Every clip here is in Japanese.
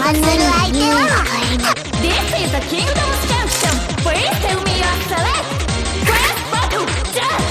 相手は This is a Kingdom's Junction. Please tell me your select. First battle, judge.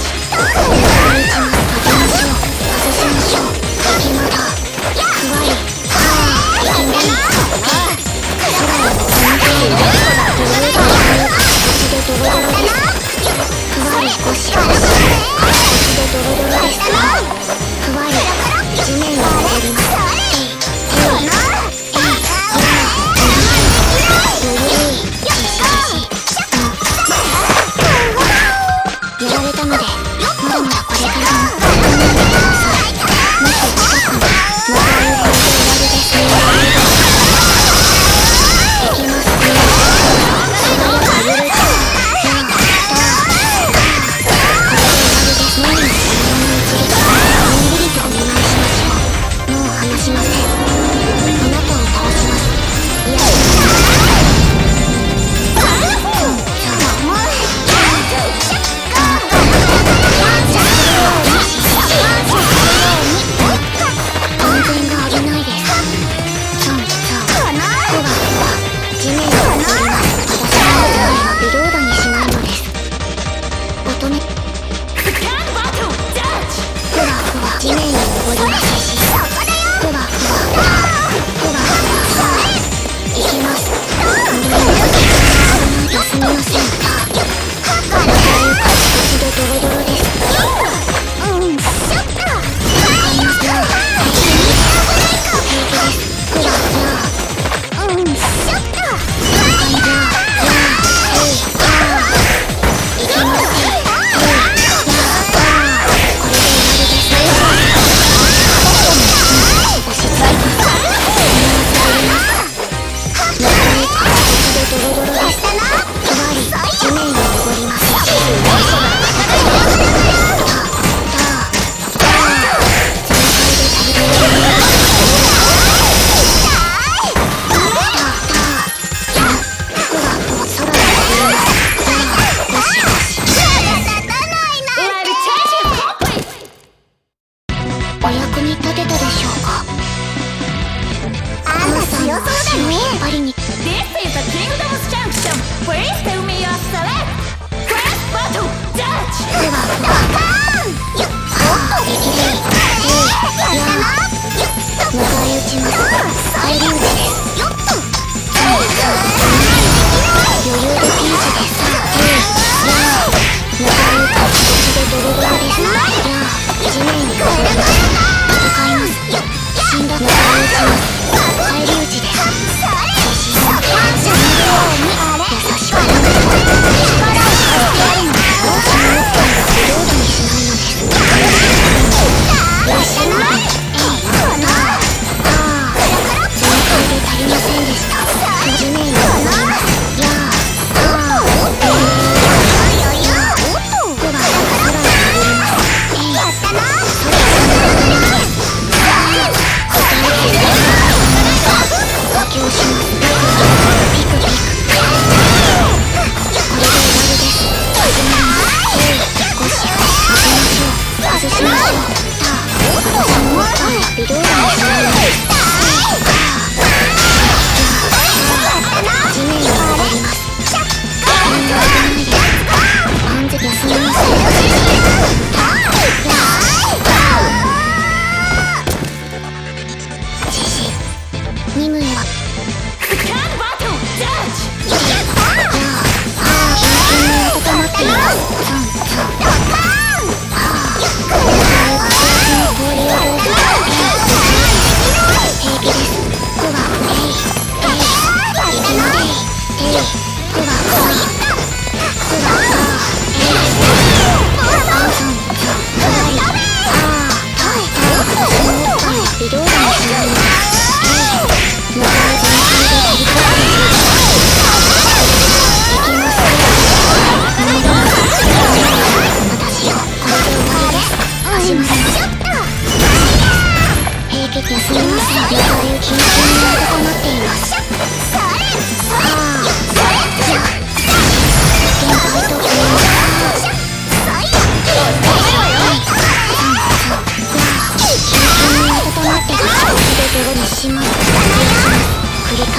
繰り返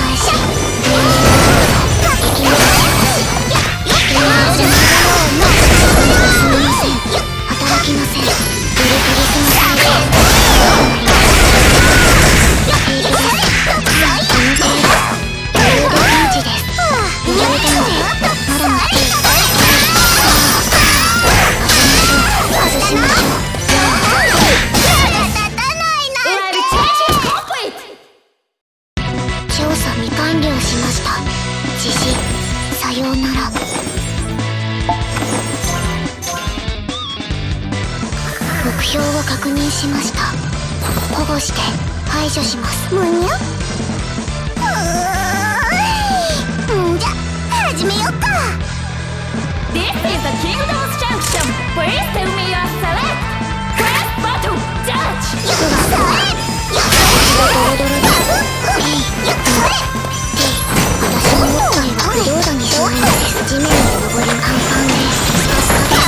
指示。さようなら。目標を確認しました。保護して排除します。むにゃ。じゃ始めよっか。 This is the Kingdom's Junction. Please tell me your select. Press button. Judge. ドロドロです。私のおっぱいは不動だにしないのです。地面に登りパンパンです。スカスカです。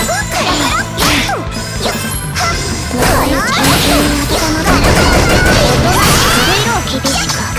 向かいのキンキンに当てたのだ。色を厳しく。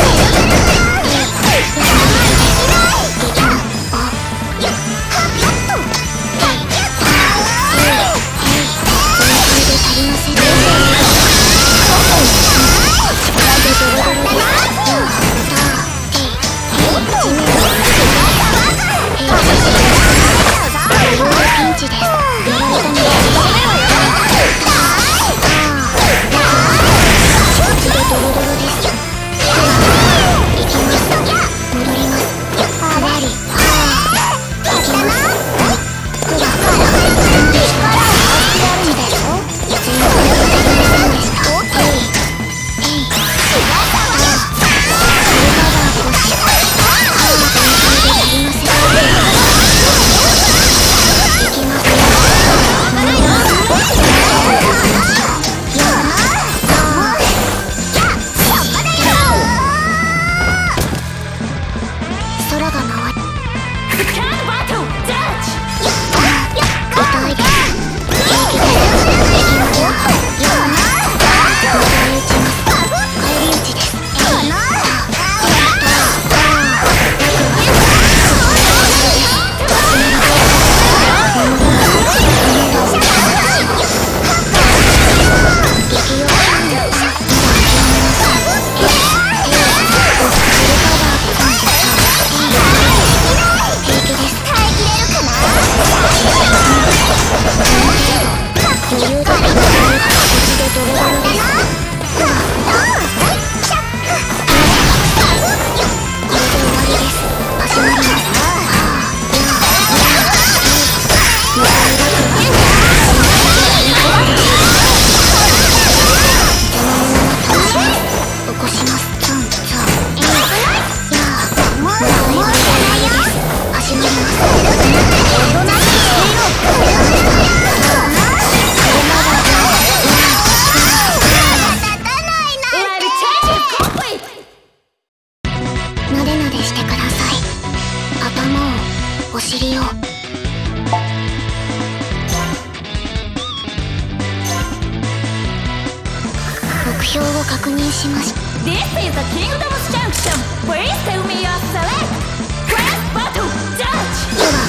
目標を確認しました。 This is the Kingdom's Junction. Please tell me your select. Press button. Judge.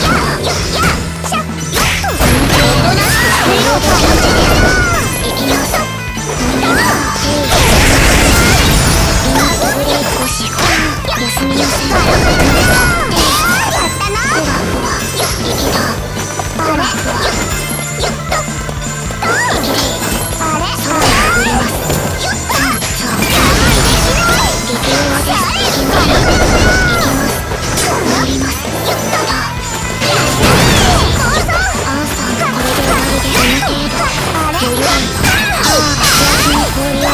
いきます。休みません。氷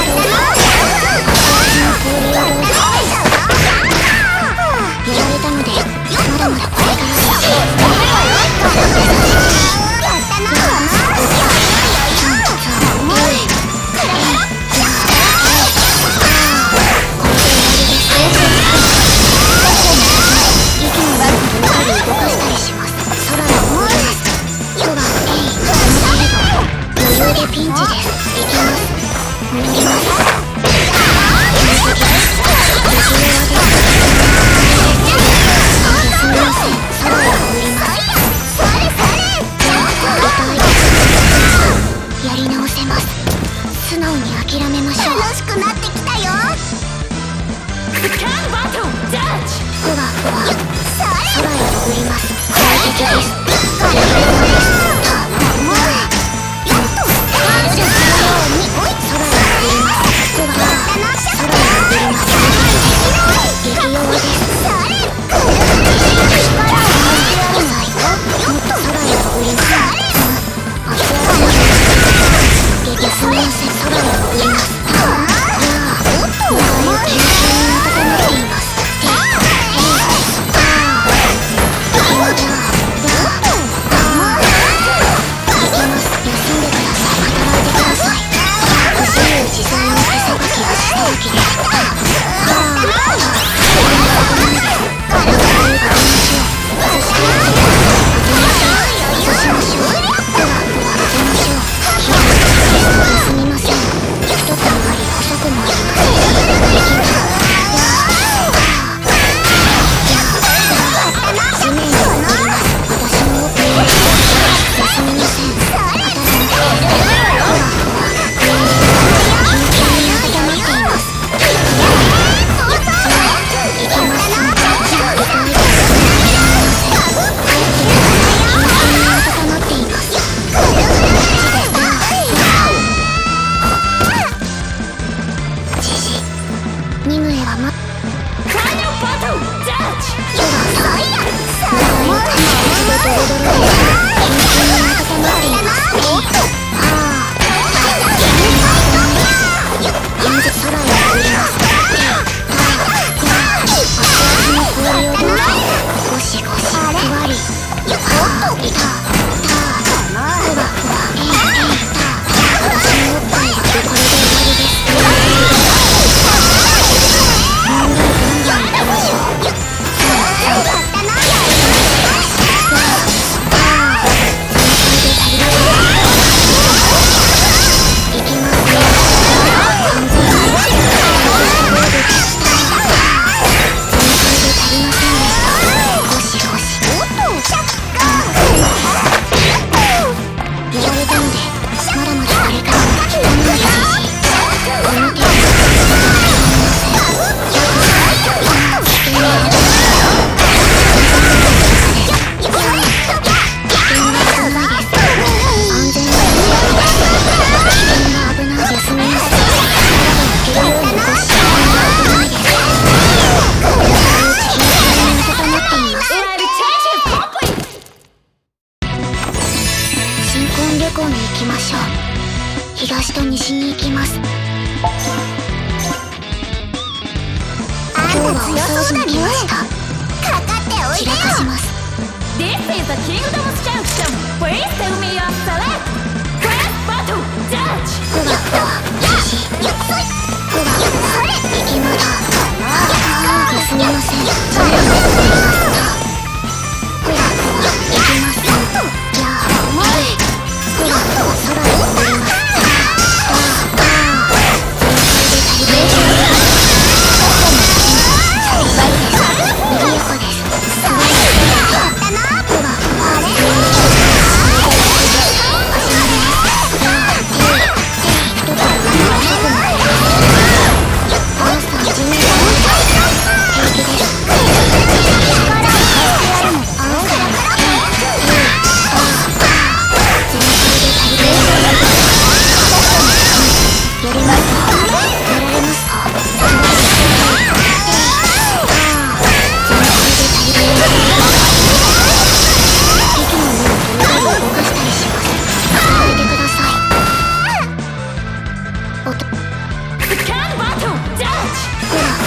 ニムエはファイナルバトルジャッジドロドロでキンキンに温まっています。現実空へ送ります。氷をどうぞ。ゴシゴシふわり。いたふわふわ。私のおっぱいでこれで終わりです。問題ガンガンいきましょう。東と西に行きます。今日はお掃除に来ました。散らかします。 This is the Kingdom's Junction. Please tell me your select. First battle, judge. ふわふわ、よし。ふわふわ、行きまだ。すみません。ふわふわ、行きます。じゃあ、ふわふわ、空へ飛びます。 Scan battle, judge.